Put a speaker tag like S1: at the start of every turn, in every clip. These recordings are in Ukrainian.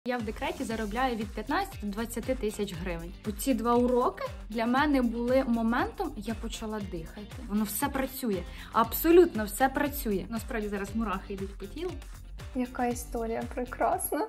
S1: Я в декреті заробляю від 15 до 20 тисяч гривень. Оці 2 уроки для мене були моментом, я почала дихати. Воно все працює. Абсолютно все працює. Насправді зараз мурахи йдуть по тілу.
S2: Яка історія прекрасна.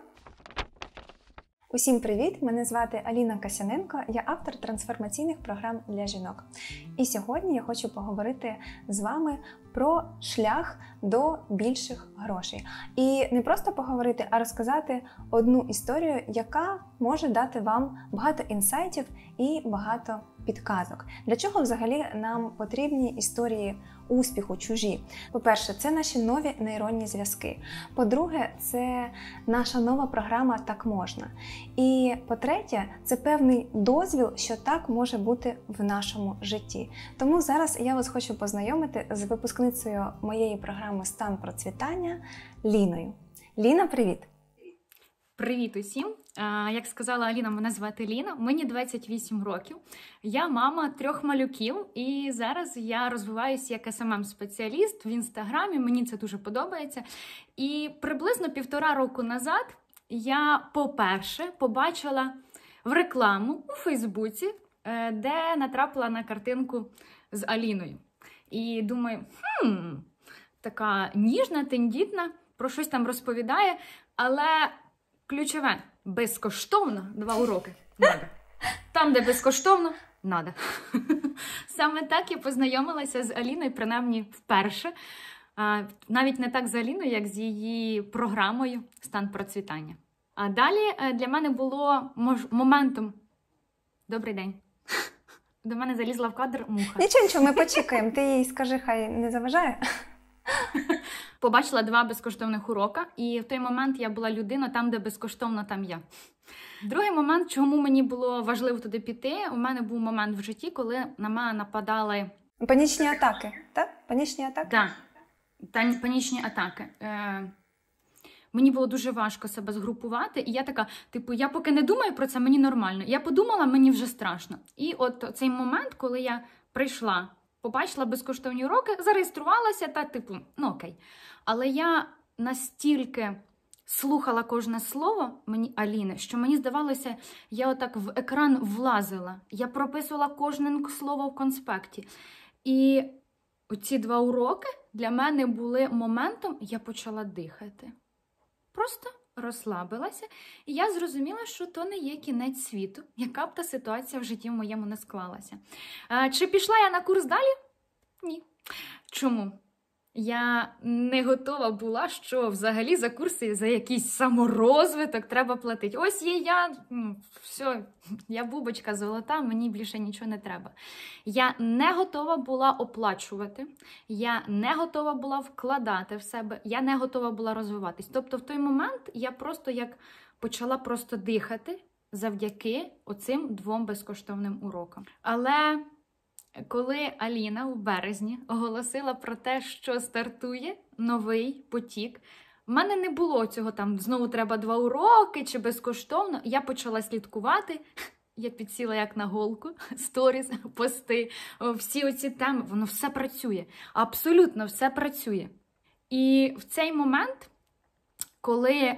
S2: Усім привіт! Мене звати Аліна Касяненко, я автор трансформаційних програм для жінок. І сьогодні я хочу поговорити з вами про шлях до більших грошей. І не просто поговорити, а розказати одну історію, яка може дати вам багато інсайтів і багато підказок. Для чого взагалі нам потрібні історії успіху, чужі? По-перше, це наші нові нейронні зв'язки. По-друге, це наша нова програма «Так можна». І по-третє, це певний дозвіл, що так може бути в нашому житті. Тому зараз я вас хочу познайомити з випускницею моєї програми «Стан процвітання» Ліною. Ліна, привіт!
S1: Привіт усім! Як сказала Аліна, мене звати Ліна, мені 28 років. Я мама 3 малюків і зараз я розвиваюся як SMM-спеціаліст в Інстаграмі, мені це дуже подобається. І приблизно 1,5 року назад я, по-перше, побачила в рекламу у Фейсбуці, де натрапила на картинку з Аліною. І думаю, така ніжна, тендітна, про щось там розповідає, але ключове – безкоштовно 2 уроки надо. Там, де безкоштовно – надо. Саме так я познайомилася з Аліною, принаймні вперше. Навіть не так з Аліною, як з її програмою «Стан процвітання». А далі для мене було моментом... Добрий день. До мене залізла в кадр муха.
S2: Нічого, ми почекаємо. Ти їй скажи, хай не заважає.
S1: Побачила 2 безкоштовних урока, і в той момент я була людина, там, де безкоштовно, там я. Другий момент, чому мені було важливо туди піти, у мене був момент в житті, коли на мене нападали...
S2: Панічні атаки, так? Панічні атаки?
S1: Так, панічні атаки. Мені було дуже важко себе згрупувати, і я така, я поки не думаю про це, мені нормально. Я подумала, мені вже страшно. І от цей момент, коли я прийшла, побачила безкоштовні уроки, зареєструвалася та окей. Але я настільки слухала кожне слово Аліни, що мені здавалося, я отак в екран влазила. Я прописувала кожне слово в конспекті. І оці 2 уроки для мене були моментом, я почала дихати. Просто розслабилася, і я зрозуміла, що то не є кінець світу, яка б та ситуація в житті моєму не склалася. Чи пішла я на курс далі? Ні. Чому? Я не готова була, що взагалі за курси, за якийсь саморозвиток треба платити. Ось є я, все, я бубочка золота, мені більше нічого не треба. Я не готова була оплачувати, я не готова була вкладати в себе, я не готова була розвиватись. Тобто в той момент я просто почала просто дихати завдяки оцим 2 безкоштовним урокам. Але... Коли Аліна в березні оголосила про те, що стартує новий потік, в мене не було цього знову треба 2 уроки чи безкоштовно. Я почала слідкувати, я підсіла як на голку, сторіс, пости, всі оці теми, воно все працює, абсолютно все працює. І в цей момент, коли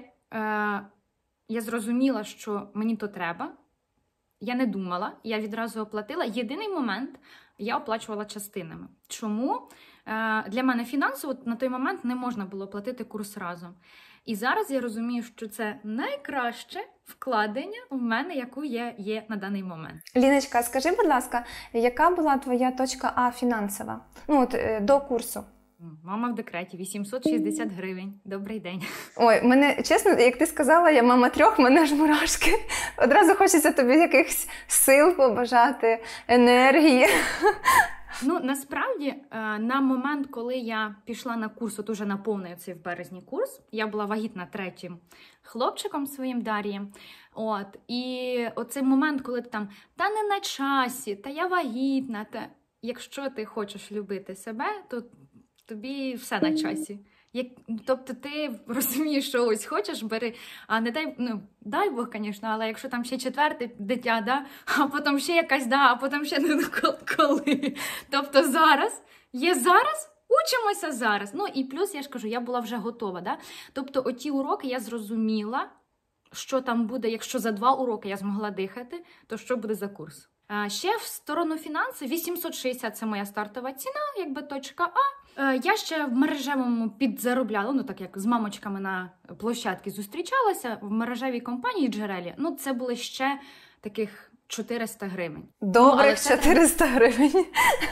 S1: я зрозуміла, що мені то треба, я не думала, я відразу оплатила. Єдиний момент, я оплачувала частинами. Чому? Для мене фінансово на той момент не можна було платити курс разом. І зараз я розумію, що це найкраще вкладення в мене, яку є на даний момент.
S2: Ліночка, скажи, будь ласка, яка була твоя точка А фінансова? До курсу.
S1: Мама в декреті, 860 гривень. Добрий день.
S2: Ой, мене, чесно, як ти сказала, я мама 3, мене ж мурашки. Одразу хочеться тобі якихось сил побажати, енергії.
S1: Насправді, на момент, коли я пішла на курс, от уже на повний цей в березні курс, я була вагітна 3-м хлопчиком своїм Дарієм. І оцей момент, коли ти та не на часі, та я вагітна, якщо ти хочеш любити себе, то тобі все на часі. Тобто ти розумієш, що ось хочеш, бери, а не дай Бог, звісно, але якщо там ще 4-те дитя, а потім ще якась, а потім ще коли. Тобто зараз, учимося зараз. І плюс, я ж кажу, я була вже готова. Тобто оті уроки я зрозуміла, що там буде, якщо за 2 уроки я змогла дихати, то що буде за курс. Ще в сторону фінансів 860 – це моя стартова ціна, якби точка А. Я ще в мережевому підзаробляла, ну так як з мамочками на площадці зустрічалася, в мережевій компанії Джерелі, ну це були ще таких 400 гривень.
S2: Добре, 400 гривень.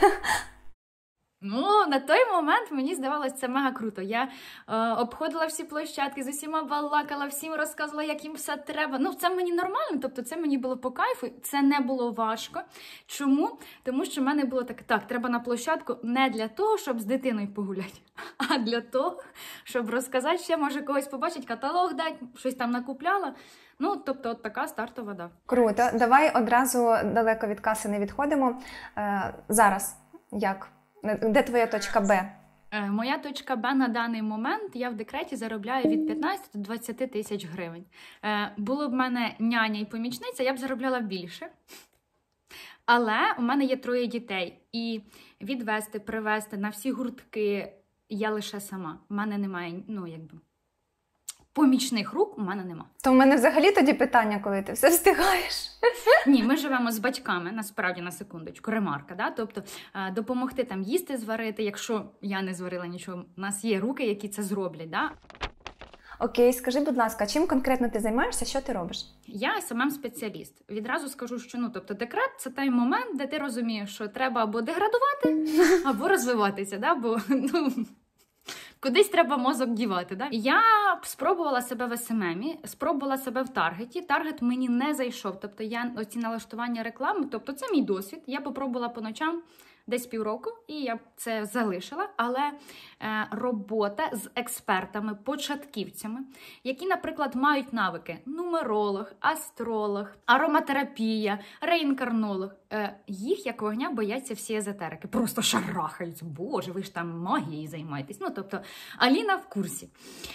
S1: Ну, на той момент мені здавалося це мега круто. Я обходила всі площадки, з усіма балакала, всім розказувала, як їм все треба. Ну, це мені нормально, тобто це мені було по кайфу, це не було важко. Чому? Тому що в мене було так, треба на площадку не для того, щоб з дитиною погуляти, а для того, щоб розказати ще, може когось побачить, каталог дати, щось там накупляла. Ну, тобто, от така стартова, да.
S2: Круто. Давай одразу далеко від каси не відходимо. Зараз як? Де твоя точка Б?
S1: Моя точка Б на даний момент, я в декреті заробляю від 15 до 20 тисяч гривень. Було б в мене няня і помічниця, я б заробляла більше. Але у мене є 3 дітей. І відвести, привезти на всі гуртки я лише сама. У мене немає, помічних рук у мене нема.
S2: То в мене взагалі тоді питання, коли ти все встигаєш.
S1: Ні, ми живемо з батьками, насправді, на секундочку, ремарка, да? Тобто допомогти там їсти зварити, якщо я не зварила нічого, у нас є руки, які це зроблять, да?
S2: Окей, скажи, будь ласка, чим конкретно ти займаєшся, що ти робиш?
S1: Я СММ-спеціаліст. Відразу скажу, що декрет – це той момент, де ти розумієш, що треба або деградувати, або розвиватися, да? Бо, кудись треба мозок дівати. Да? Я спробувала себе в СММі, спробувала себе в таргеті. Таргет мені не зайшов. Тобто оці налаштування реклами, тобто це мій досвід. Я попробувала по ночам десь півроку, і я це залишила. Але робота з експертами, початківцями, які, наприклад, мають навики нумеролог, астролог, ароматерапія, реінкарнолог, їх як вогня бояться всі езотерики. Просто шарахаються. Боже, ви ж там магією займаєтесь. Тобто, Аліна в курсі.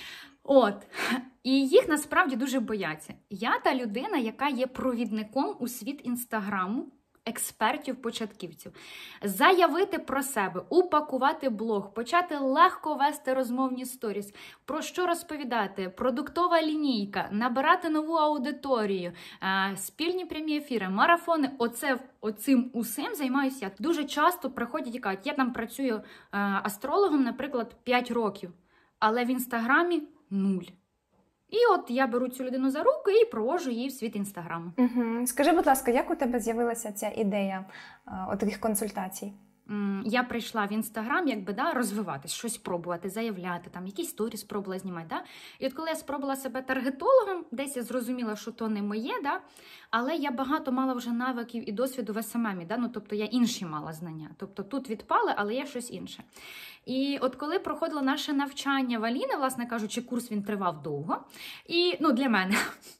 S1: І їх насправді дуже бояться. Я та людина, яка є провідником у світ Інстаграму, експертів-початківців. Заявити про себе, упакувати блог, почати легко вести розмовні сторіс, про що розповідати, продуктова лінійка, набирати нову аудиторію, спільні прямі ефіри, марафони. Оцим усім займаюся я. Дуже часто приходять і кажуть, я там працюю астрологом, наприклад, 5 років, але в Інстаграмі 0. І от я беру цю людину за руку і проводжу її в світ Інстаграму.
S2: Угу. Скажи, будь ласка, як у тебе з'явилася ця ідея таких консультацій?
S1: Я прийшла в Інстаграм, розвиватись, щось пробувати, заявляти, там якісь сторіс спробувала знімати, да? І от коли я спробувала себе таргетологом, десь я зрозуміла, що то не моє, да? Але я багато мала вже навиків і досвіду в СММі, да? Тобто я інші мала знання. Тобто тут відпали, але є щось інше. І от коли проходило наше навчання в Аліни, власне кажучи, курс він тривав довго, і, для мене...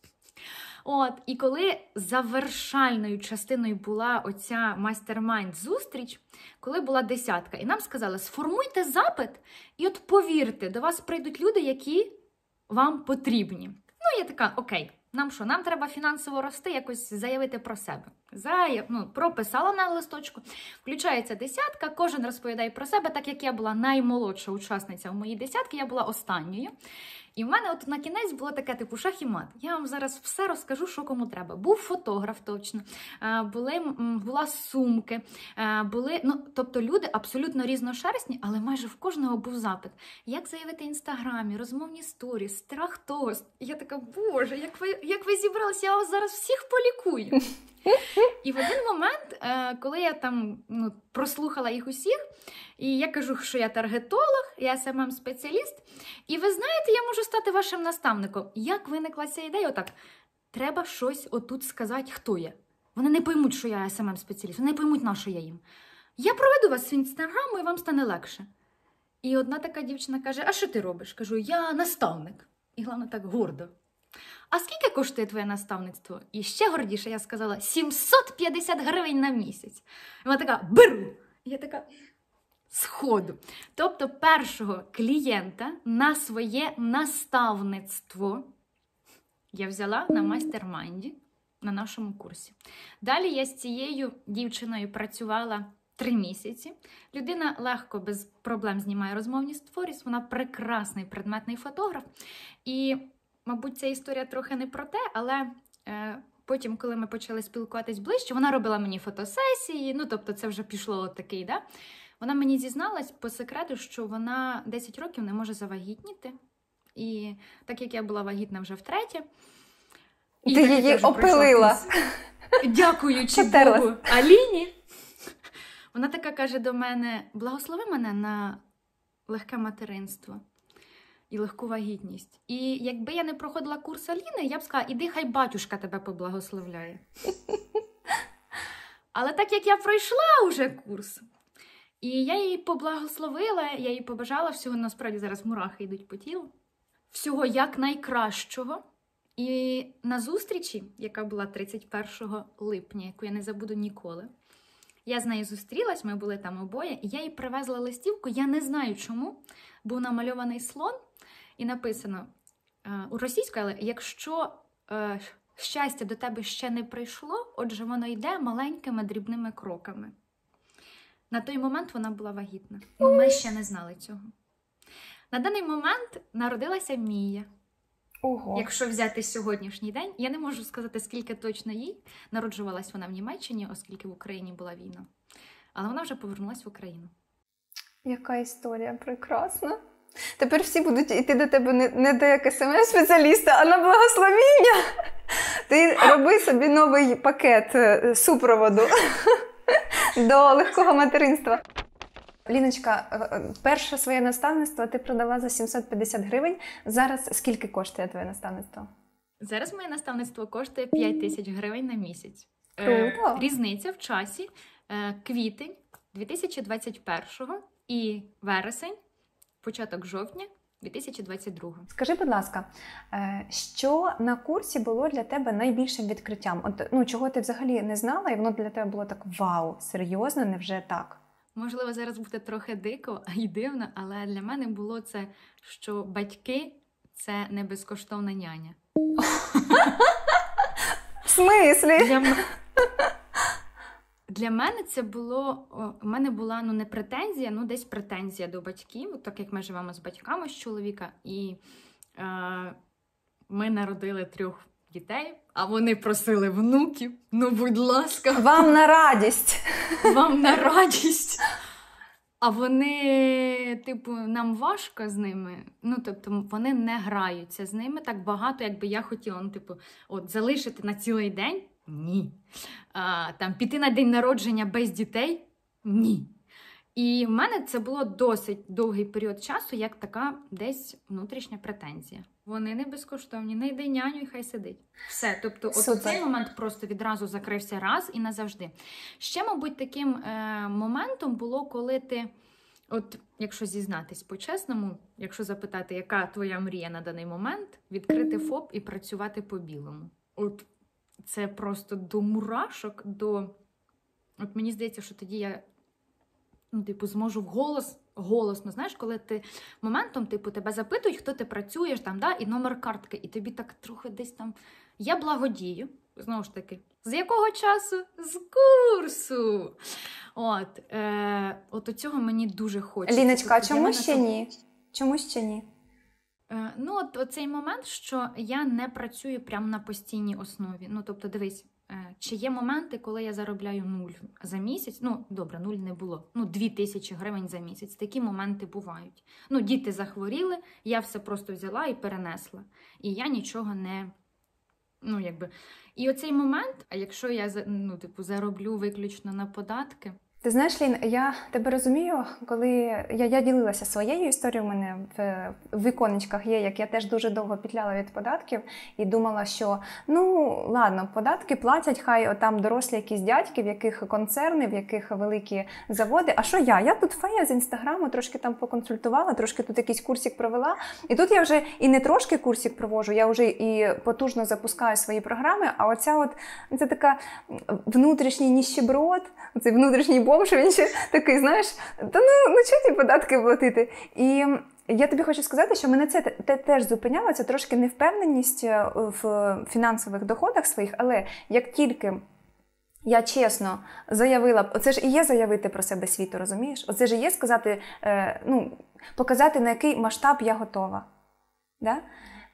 S1: І коли завершальною частиною була оця майстер-майнд-зустріч, коли була 10, і нам сказали, сформуйте запит, і от повірте, до вас прийдуть люди, які вам потрібні. Я така, окей, нам що, нам треба фінансово рости, якось заявити про себе. Прописала на листочку, включається 10, кожен розповідає про себе, так як я була наймолодша учасниця в моїй 10, я була останньою. І в мене на кінець було таке, типу, шах і мат. Я вам зараз все розкажу, що кому треба. Був фотограф точно, була сумки, тобто люди абсолютно різношерстні, але майже в кожного був запит. Як заявити в Інстаграмі, розмовні сторіс, страх тост. Я така, боже, як ви зібралися, я вас зараз всіх полікую. І в один момент, коли я там прослухала їх усіх, і я кажу, що я таргетолог, я СММ-спеціаліст, і ви знаєте, я можу стати вашим наставником. Як виникла ця ідея? Отак, треба щось отут сказати, хто я. Вони не поймуть, що я СММ-спеціаліст, вони не поймуть, на що я їм. Я проведу вас в Інстаграму, і вам стане легше. І одна така дівчина каже, а що ти робиш? Кажу, я наставник. І головне так гордо. А скільки коштує твоє наставництво? І ще гордіше я сказала, 750 гривень на місяць. І вона така, беру. І я така, сходу. Тобто першого клієнта на своє наставництво я взяла на майстер-майнді на нашому курсі. Далі я з цією дівчиною працювала 3 місяці. Людина легко, без проблем знімає розмовні сторіс. Вона прекрасний предметний фотограф. І мабуть, ця історія трохи не про те, але потім, коли ми почали спілкуватись ближче, вона робила мені фотосесії, ну, тобто це вже пішло от такий, да? Вона мені зізналась по секрету, що вона 10 років не може завагітніти. І так як я була вагітна вже втретє,
S2: і ти її опилила.
S1: Дякуючи Богу Аліні. Вона така каже до мене: благослови мене на легке материнство і легку вагітність. І якби я не проходила курс Аліни, я б сказала: іди, хай батюшка тебе поблагословляє. Але так як я пройшла уже курс, і я її поблагословила, я їй побажала всього, насправді зараз мурахи йдуть по тілу, всього як найкращого. І на зустрічі, яка була 31 липня, яку я не забуду ніколи, я з нею зустрілась, ми були там обоє, і я їй привезла листівку, я не знаю чому, був намальований слон, і написано у російською, але якщо щастя до тебе ще не прийшло, отже воно йде маленькими дрібними кроками. На той момент вона була вагітна, і ми ще не знали цього. На даний момент народилася Мія.
S2: Ого.
S1: Якщо взяти сьогоднішній день, я не можу сказати, скільки точно їй. Народжувалась вона в Німеччині, оскільки в Україні була війна. Але вона вже повернулась в Україну.
S2: Яка історія прекрасна. Тепер всі будуть йти до тебе не до як СМС-спеціаліста, а на благословіння. Ти роби собі новий пакет супроводу до легкого материнства. Ліночка, перше своє наставництво ти продала за 750 гривень. Зараз скільки коштує твоє наставництво?
S1: Зараз моє наставництво коштує 5 тисяч гривень на місяць.
S2: Круто.
S1: Різниця в часі квітень 2021 і вересень, початок жовтня 2022.
S2: Скажи, будь ласка, що на курсі було для тебе найбільшим відкриттям? От, чого ти взагалі не знала, і воно для тебе було так: вау, серйозно, невже так?
S1: Можливо, зараз буде трохи дико і дивно, але для мене було це, що батьки – це не безкоштовна няня.
S2: В смислі?
S1: Для мене це було, у мене була не претензія, десь претензія до батьків, так як ми живемо з батьками, з чоловіка, і ми народили 3 дітей, а вони просили внуків, будь ласка.
S2: Вам на радість.
S1: Вам на радість. А вони, нам важко з ними, тобто вони не граються з ними так багато, як би я хотіла. Залишити на цілий день? Ні. Піти на день народження без дітей? Ні. І в мене це було досить довгий період часу, як така десь внутрішня претензія. Вони не безкоштовні, не йди няню і хай сидить. Все, тобто цей момент просто відразу закрився раз і назавжди. Ще, мабуть, таким моментом було, коли ти, якщо зізнатись по-чесному, якщо запитати, яка твоя мрія на даний момент, відкрити ФОП і працювати по-білому. Це просто до мурашок, мені здається, що тоді я зможу голосно, знаєш, коли ти моментом, тебе запитують, хто ти працюєш, і номер картки, і тобі так трохи десь там, я благодію, знову ж таки, з якого часу? З курсу! От цього мені дуже хочеться.
S2: Ліночка, а чому ще ні? Чому ще ні?
S1: Оцей момент, що я не працюю прямо на постійній основі. Тобто, дивись, чи є моменти, коли я заробляю 0 за місяць? Добре, 0 не було. 2000 гривень за місяць. Такі моменти бувають. Діти захворіли, я все просто взяла і перенесла. І я нічого не... І оцей момент, а якщо я, зароблю виключно на податки...
S2: Ти знаєш, Лін, я тебе розумію, коли я ділилася своєю історією, у мене в віконечках є, як я теж дуже довго петляла від податків і думала, що, ладно, податки платять, хай там дорослі якісь дядьки, в яких концерни, в яких великі заводи, а що я? Я тут фея з Інстаграму, трошки там поконсультувала, трошки тут якийсь курсик провела, і тут я вже і не трошки курсик проводжу, я вже і потужно запускаю свої програми, а це така внутрішній ніщеброд, цей внутрішній бомж, він ще такий, знаєш, чого ті податки платити? І я тобі хочу сказати, що мене це теж зупиняло, це трошки невпевненість в фінансових доходах своїх, але як тільки я чесно заявила, оце ж і є заявити про себе світу, розумієш? Оце ж і є сказати, показати, на який масштаб я готова. Да?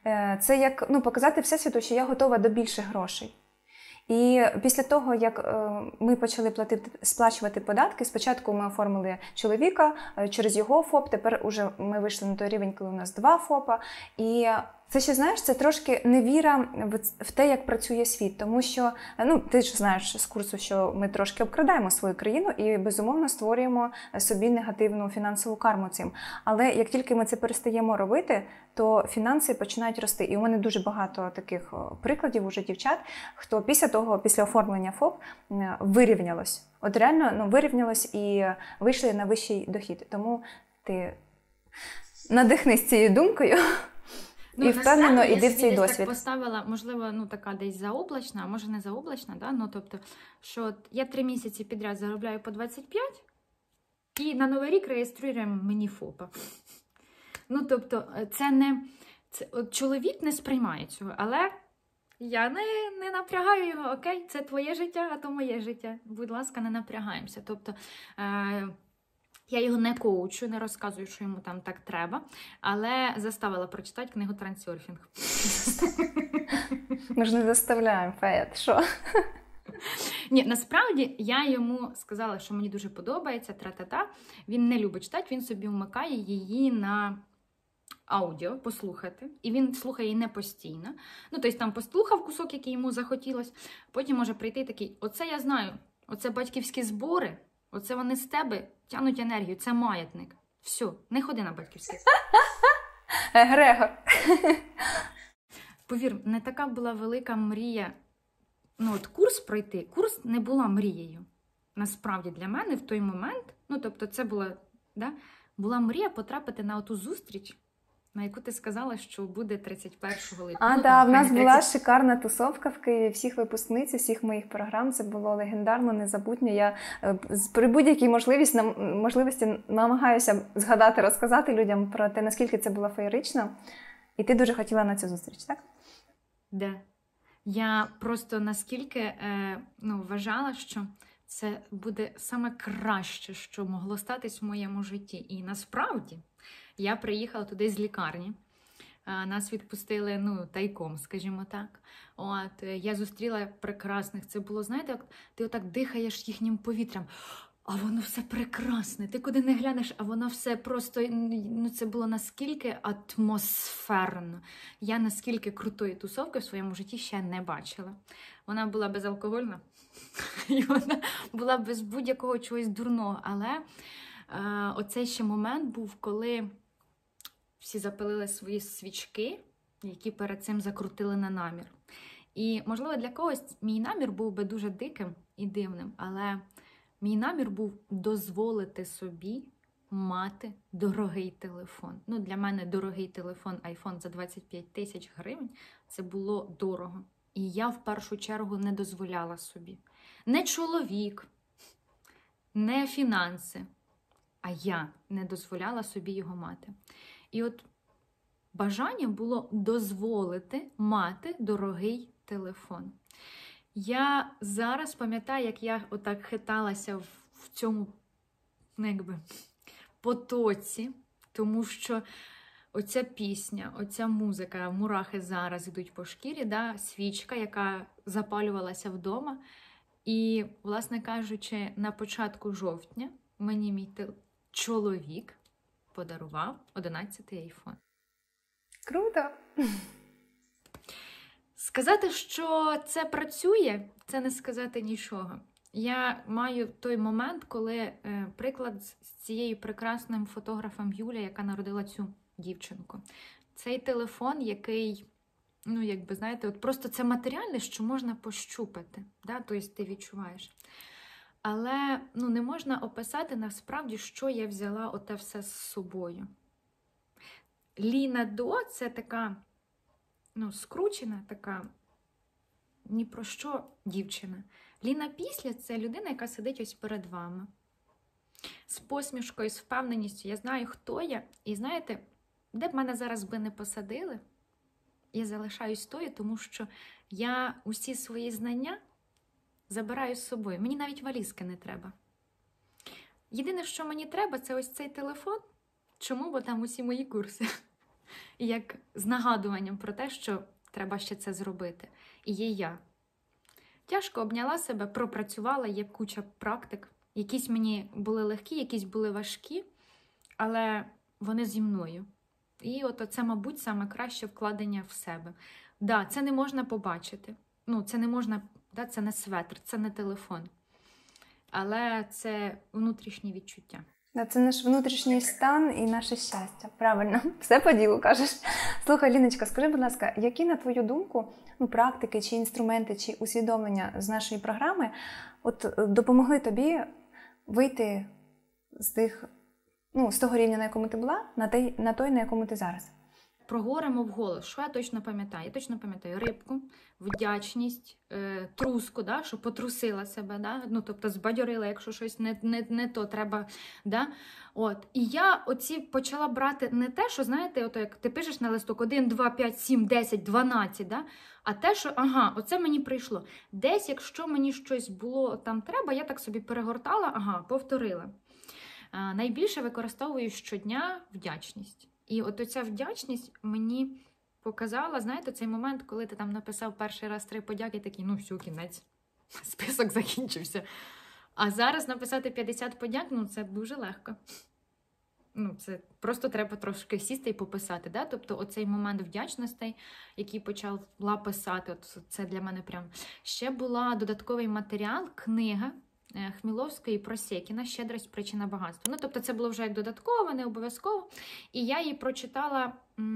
S2: Це як показати Всесвіту, що я готова до більших грошей. І після того, як ми почали сплачувати податки, спочатку ми оформили чоловіка через його ФОП, тепер уже ми вийшли на той рівень, коли у нас 2 ФОПа. І це ще, знаєш, це трошки невіра в те, як працює світ. Тому що, ти ж знаєш з курсу, що ми трошки обкрадаємо свою країну і, безумовно, створюємо собі негативну фінансову карму цим. Але як тільки ми це перестаємо робити, то фінанси починають рости. І у мене дуже багато таких прикладів уже дівчат, хто після оформлення ФОП вирівнялось. От реально вирівнялось і вийшли на вищий дохід. Тому ти надихнись цією думкою. І впевнено іди в цей досвід.
S1: Я поставила, можливо, така десь заоблачна, а може не заоблачна, да? Тобто, що я 3 місяці підряд заробляю по 25, і на Новий рік реєструємо мені ФОПа. Тобто, чоловік не сприймає цього, але я не напрягаю його, окей, це твоє життя, а то моє життя. Будь ласка, не напрягаємося. Тобто, я його не коучу, не розказую, що йому там так треба, але заставила прочитати книгу «Трансерфінг».
S2: Ми ж не заставляємо, Фея, що?
S1: Ні, насправді я йому сказала, що мені дуже подобається, тра-та-та. Він не любить читати, він собі вмикає її на аудіо послухати, і він слухає її не постійно. Тобто там послухав кусок, який йому захотілось, потім може прийти і такий, оце я знаю, оце батьківські збори, оце вони з тебе тягнуть енергію, це маятник. Все, не ходи на батьківські.
S2: Грегор.
S1: Повір, не така була велика мрія, курс пройти. Курс не була мрією. Насправді для мене в той момент, тобто це була мрія потрапити на оту зустріч, на яку ти сказала, що буде 31 липня.
S2: В нас була шикарна тусовка в Києві, всіх випускниць, всіх моїх програм. Це було легендарно, незабутньо. Я при будь-якій можливості намагаюся згадати, розказати людям про те, наскільки це було феєрично. І ти дуже хотіла на цю зустріч, так?
S1: Да. Я просто наскільки вважала, що це буде саме краще, що могло статись в моєму житті. І насправді я приїхала туди з лікарні. Нас відпустили, тайком, скажімо так. Я зустріла прекрасних. Це було, знаєте, ти отак дихаєш їхнім повітрям. А воно все прекрасне. Ти куди не глянеш, а воно все просто, це було наскільки атмосферно. Я наскільки крутої тусовки в своєму житті ще не бачила. Вона була безалкогольна, і вона була без будь-якого чогось дурного. Але оцей ще момент був, коли всі запалили свої свічки, які перед цим закрутили на намір. І, можливо, для когось мій намір був би дуже диким і дивним, але мій намір був дозволити собі мати дорогий телефон. Для мене дорогий телефон iPhone за 25 тисяч гривень – це було дорого. І я в першу чергу не дозволяла собі. Не чоловік, не фінанси, а я не дозволяла собі його мати. І от бажання було дозволити мати дорогий телефон. Я зараз пам'ятаю, як я отак хиталася в цьому потоці, тому що оця пісня, оця музика, мурахи зараз йдуть по шкірі, свічка, яка запалювалася вдома. І, власне кажучи, на початку жовтня мені мій чоловік подарував 11-й айфон.
S2: Круто!
S1: Сказати, що це працює, це не сказати нічого. Я маю той момент, коли приклад з цією прекрасним фотографом Юлія, яка народила цю дівчинку. Цей телефон, який, знаєте, просто це матеріальне, що можна пощупати, тобто ти відчуваєш. Але не можна описати насправді, що я взяла оте все з собою. Ліна до – це така, скручена, така ні про що дівчина. Ліна після – це людина, яка сидить ось перед вами. З посмішкою, з впевненістю. Я знаю, хто я. І знаєте, де б мене зараз би не посадили, я залишаюсь тою, тому що я усі свої знання забираю з собою. Мені навіть валізки не треба. Єдине, що мені треба, це ось цей телефон. Чому? Бо там усі мої курси. як з нагадуванням про те, що треба ще це зробити. І є я. Тяжко обняла себе, пропрацювала, є куча практик. Якісь мені були легкі, якісь були важкі, але вони зі мною. І от це, мабуть, саме краще вкладення в себе. Да, це не можна побачити. Ну, це не можна, да, це не светр, це не телефон. Але це внутрішні відчуття.
S2: Це наш внутрішній стан і наше щастя. Правильно, все по ділу кажеш. Слухай, Ліночка, скажи, будь ласка, які, на твою думку, практики, чи інструменти, чи усвідомлення з нашої програми допомогли тобі вийти з того рівня, на якому ти була, на той, на якому ти зараз?
S1: Проговоримо вголос. Що я точно пам'ятаю? Я точно пам'ятаю рибку, вдячність, труску, да, що потрусила себе, да? Ну, тобто збадьорила, якщо щось не то треба. Да? От. І я почала брати не те, що, знаєте, як ти пишеш на листок 1, 2, 5, 7, 10, 12, да? А те, що, оце мені прийшло. Десь, якщо мені щось було там треба, я так собі перегортала, повторила. Найбільше використовую щодня вдячність. І от оця вдячність мені показала, знаєте, цей момент, коли ти там написав перший раз 3 подяки, такий, все, кінець, список закінчився. А зараз написати 50 подяк, це дуже легко. Це просто треба трошки сісти і пописати, да? Тобто оцей момент вдячностей, який почала писати, це для мене прям. Ще була додатковий матеріал, книга Хміловської про Сєкіна «Щедрость. Причина багатства». Тобто це було вже як додатково, не обов'язково. І я її прочитала,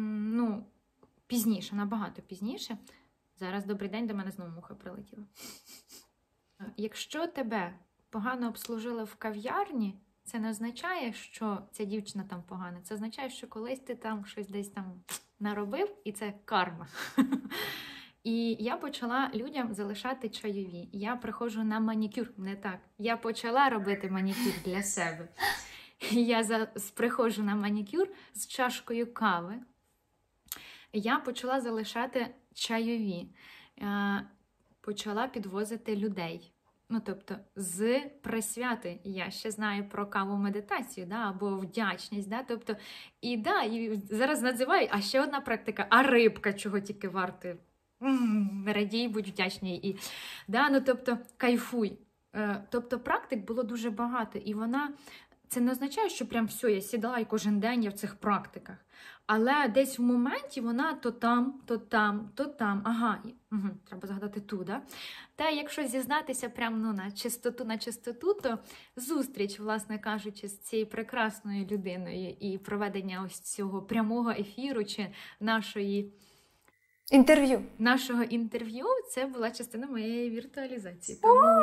S1: пізніше, набагато пізніше. Зараз, добрий день, до мене знову муха прилетіла. Якщо тебе погано обслужили в кав'ярні, це не означає, що ця дівчина там погана. Це означає, що колись ти там щось десь там наробив, і це карма. І я почала людям залишати чайові. Я приходжу на манікюр, не так. Я почала робити манікюр для себе. Я приходжу на манікюр з чашкою кави. Я почала залишати чайові. Почала підвозити людей. Тобто, з присвяти. Я ще знаю про каву-медитацію, да, або вдячність. Да, тобто, і зараз називаю, а ще одна практика, а рибка, чого тільки варти. Радій, будь вдячний. Тобто, кайфуй. Тобто, практик було дуже багато. І це не означає, що прям все, я сідала і кожен день я в цих практиках. Але десь в моменті вона то там. Треба згадати ту, да? Та якщо зізнатися прям на чистоту, то зустріч, власне кажучи, з цією прекрасною людиною і проведення ось цього прямого ефіру чи нашого інтерв'ю, це була частина моєї віртуалізації. Тому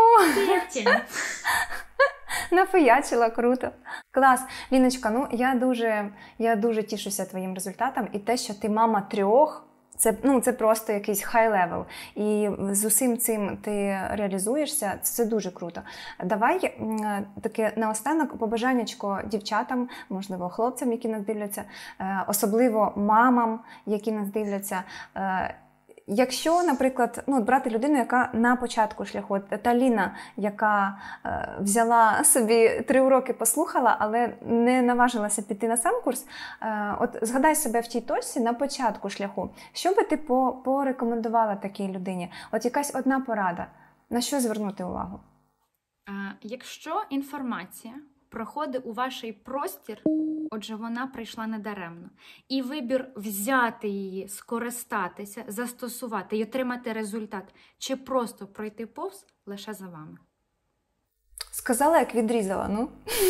S2: нафиячила, круто. Клас. Ліночка, я дуже тішуся твоїм результатом. І те, що ти мама 3, це просто якийсь хай-левел. І з усім цим ти реалізуєшся, це дуже круто. Давай таке наостанок побажаннячко дівчатам, можливо, хлопцям, які нас дивляться, особливо мамам, які нас дивляться. Якщо, наприклад, брати людину, яка на початку шляху, та Ліна, яка взяла собі 3 уроки, послухала, але не наважилася піти на сам курс, згадай себе в тій точці на початку шляху. Що би ти порекомендувала такій людині? Якась одна порада. На що звернути увагу?
S1: Якщо інформація проходить у ваш простір, отже, вона прийшла недаремно. І вибір взяти її, скористатися, застосувати і отримати результат, чи просто пройти повз, лише за вами.
S2: Сказала, як відрізала,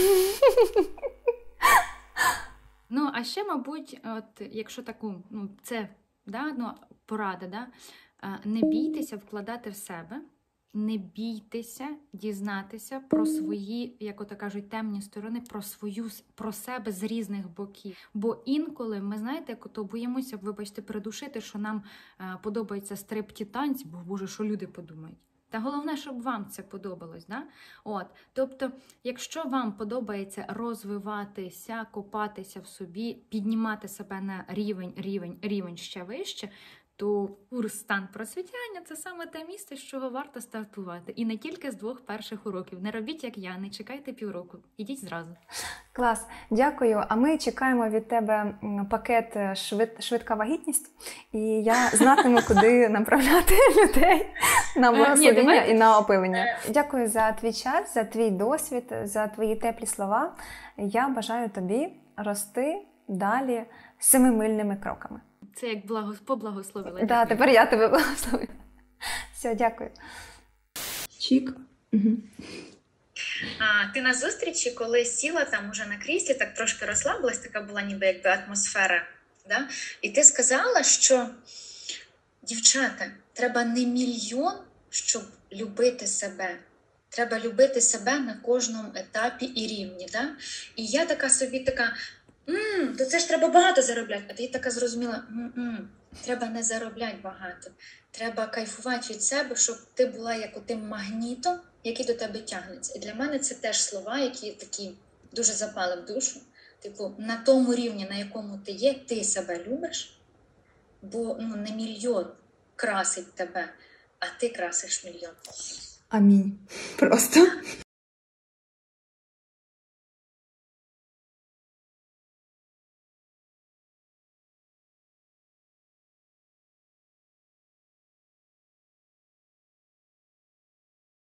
S1: А ще, мабуть, якщо таку, це порада, не бійтеся вкладати в себе, не бійтеся дізнатися про свої, як кажуть, темні сторони, про себе з різних боків. Бо інколи ми, знаєте, боїмося, вибачте, придушити, що нам подобається стрип-танці, бо, Боже, що люди подумають. Та головне, щоб вам це подобалось. Да? Тобто, якщо вам подобається розвиватися, копатися в собі, піднімати себе на рівень ще вище, то курс «Стан просвітяння» – це саме те місце, з чого варто стартувати. І не тільки з 2 перших уроків. Не робіть, як я, не чекайте півроку. Ідіть зразу.
S2: Клас, дякую. А ми чекаємо від тебе пакет «Швидка вагітність», і я знатиму, куди направляти людей на благословіння і на опилення. Дякую за твій час, за твій досвід, за твої теплі слова. Я бажаю тобі рости далі семимильними кроками.
S1: Це як поблагословила.
S2: Так, тепер я тебе благословила. Все, дякую. Чік. Угу.
S3: Ти на зустрічі, коли сіла там уже на кріслі, так трошки розслабилась, така була ніби якби атмосфера. Да? І ти сказала, що, дівчата, треба не мільйон, щоб любити себе. Треба любити себе на кожному етапі і рівні. Да? І я така собі така, то це ж треба багато заробляти. А ти така зрозуміла, треба не заробляти багато. Треба кайфувати від себе, щоб ти була як отим магнітом, який до тебе тягнеться. І для мене це теж слова, які такі дуже запали в душу. Типу, на тому рівні, на якому ти є, ти себе любиш, бо не мільйон красить тебе, а ти красиш мільйон.
S2: Амінь. Просто.